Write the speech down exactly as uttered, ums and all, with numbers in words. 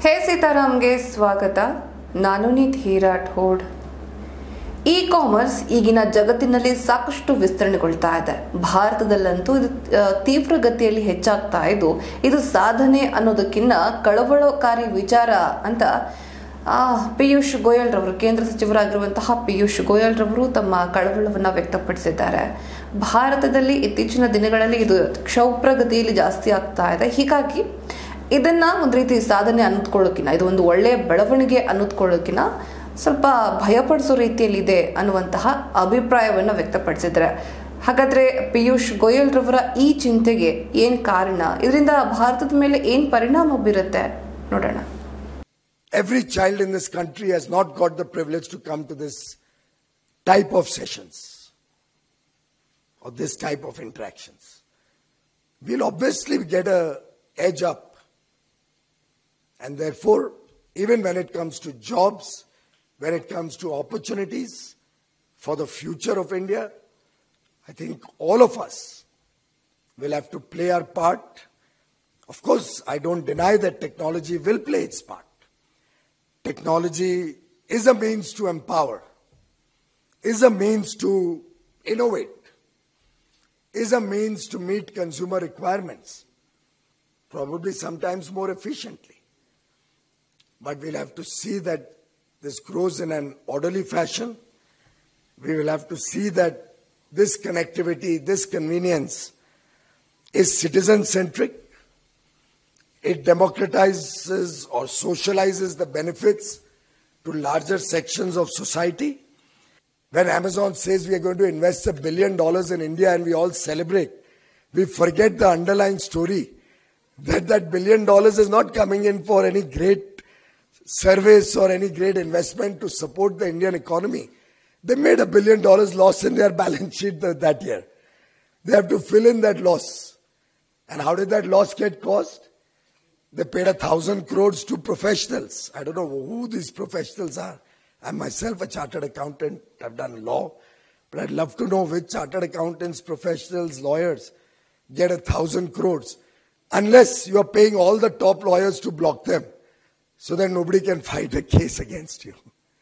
ಹೇ ಸೀತಾರಾಮ್ಗೆ ಸ್ವಾಗತ. ನಾನು ನಿಧಿ Rathod. E commerce ಈಗಿನ ಜಗತ್ತಿನಲ್ಲಿ ಸಾಕಷ್ಟು ವಿಸ್ತರಣೆಗೊಳ್ತಾ ಇದೆ. ಭಾರತದಲ್ಲಂತೂ ಇದು ತೀವ್ರಗತಿಯಲ್ಲಿ ಹೆಚ್ಚಾಗ್ತಾ ಇದ್ದು ಇದು ಸಾಧನೆ ಅನ್ನೋದಕ್ಕಿಂತ ಕಳವಳಕಾರಿ ವಿಚಾರ ಅಂತ ಪಿಯೂಷ್ ಗೋಯಲ್ ರವರು, ಕೇಂದ್ರ ಸಚಿವರಾಗಿರುವಂತಹ ಪಿಯೂಷ್ ಗೋಯಲ್ ರವರು ತಮ್ಮ ಕಳವಳವನ್ನು ವ್ಯಕ್ತಪಡಿಸಿದ್ದಾರೆ. ಭಾರತದಲ್ಲಿ ಇತ್ತೀಚಿನ ದಿನಗಳಲ್ಲಿ ಇದು ಕ್ಷೌಪ್ರಗತಿಯಲ್ಲಿ ಜಾಸ್ತಿ ಆಗ್ತಾ ಇದೆ. ಹೀಗಾಗಿ ಇದನ್ನ ಒಂದು ರೀತಿ ಸಾಧನೆ ಅನ್ನೋದ್ಕೊಳ್ಳೋಕಿನ, ಇದು ಒಂದು ಒಳ್ಳೆಯ ಬೆಳವಣಿಗೆ ಅನ್ನೋದ್ಕೊಳ್ಳೋಕಿನ ಸ್ವಲ್ಪ ಭಯಪಡಿಸೋ ರೀತಿಯಲ್ಲಿ ಇದೆ ಅನ್ನುವಂತಹ ಅಭಿಪ್ರಾಯವನ್ನು ವ್ಯಕ್ತಪಡಿಸಿದ್ದಾರೆ. ಹಾಗಾದ್ರೆ ಪಿಯೂಷ್ ಗೋಯಲ್ ರವರ ಈ ಚಿಂತೆಗೆ ಏನ್ ಕಾರಣ, ಇದರಿಂದ ಭಾರತದ ಮೇಲೆ ಏನ್ ಪರಿಣಾಮ ಬೀರುತ್ತೆ ನೋಡೋಣ. Every child in this country has not got the privilege to come to this type of sessions or this type of interactions. We'll obviously get a edge up. And therefore, even when it comes to jobs, when it comes to opportunities for the future of India, I think all of us will have to play our part. Of course, I don't deny that technology will play its part. Technology is a means to empower, is a means to innovate, is a means to meet consumer requirements, probably sometimes more efficiently. But we'll have to see that this grows in an orderly fashion. We will have to see that this connectivity, this convenience is citizen-centric. It democratizes or socializes the benefits to larger sections of society. When Amazon says we are going to invest a billion dollars in India and we all celebrate, we forget the underlying story that that billion dollars is not coming in for any great service or any great investment to support the Indian economy. They made a billion dollars loss in their balance sheet that year. They have to fill in that loss. And how did that loss get caused? They paid a thousand crores to professionals. I don't know who these professionals are. I'm myself a chartered accountant. I've done law. But I'd love to know which chartered accountants, professionals, lawyers get a thousand crores. Unless you are paying all the top lawyers to block them, so that nobody can fight a case against you.